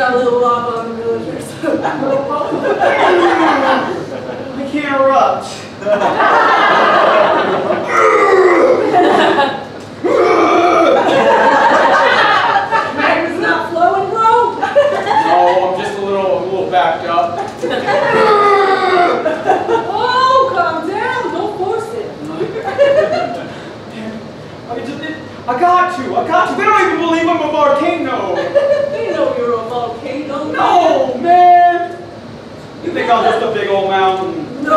got a little lava on the villagers. I can't erupt. Magma's not flowing, bro? No, I'm just a little backed up. Oh, calm down. Don't force it. I got to. They don't even believe I'm a volcano. They know you're a volcano. No, man. You think I'm just a big old mountain? No.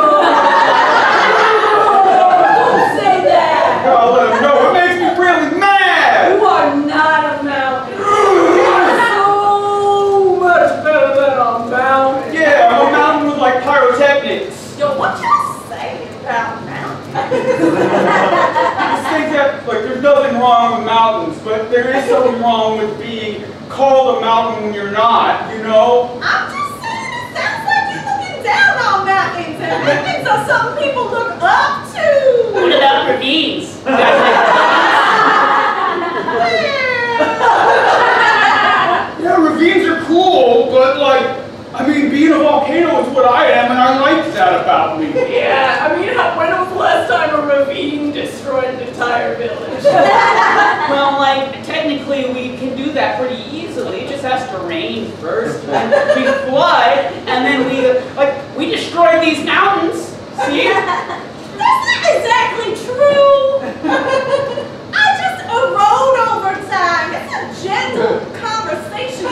Don't say that. I'll let him know. It makes me really mad. You are not a mountain. You're so much better than a mountain. Yeah, I'm a mountain with like pyrotechnics. Yo, what y'all saying about mountains? I just think that, like, there's nothing wrong with mountains, but there is something wrong with being called a mountain when you're not, you know? I'm just saying, it sounds like you're looking down on mountains, and mountains are something people look up to. What about ravines? Yeah, ravines are cool, but like, I mean, being a volcano is what I am, and I like that about me. Yeah, I mean, when was the last time a ravine destroyed an entire village? Well, like, technically we can do that pretty easily. It just has to rain first, and we flood, and then we destroy these mountains. See? That's not exactly true. I just erode over time. It's a gentle conversation.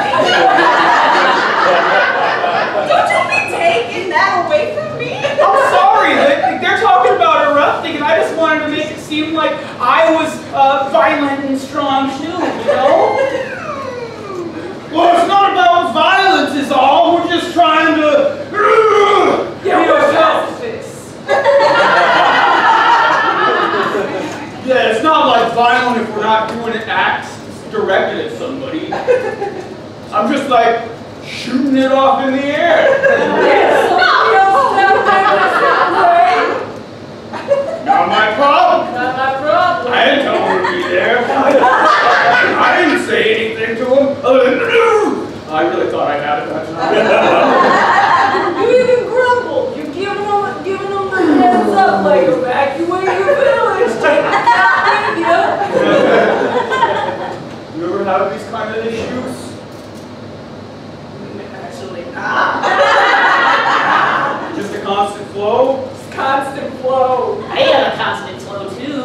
Don't you be taking that away from me? I'm sorry, they're talking about erupting, and I just wanted to make it seem like I was violent and strong too, you know? Well, it's not about violence is all, we're just trying to... You're pacifist. Yeah, it's not like violent if we're not doing acts directed at somebody. I'm just like shooting it off in the air. Not my problem. Not my problem. I didn't tell him to be there. I didn't say anything to him other than I really thought I had it that time. You even grumbled. You're giving them the heads up like evacuate your village. Take the cat with you. You ever have these kind of issues? Actually, Just a constant flow? It's constant flow. I have a constant flow too.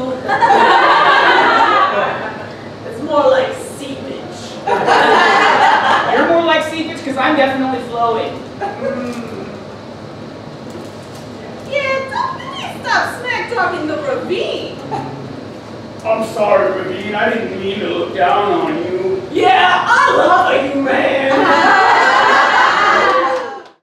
It's more like seepage. You're more like seepage because I'm definitely flowing. Yeah, don't stop smack talking the ravine. I'm sorry, Ravine. I didn't mean to look down on you. Yeah, I love a humane.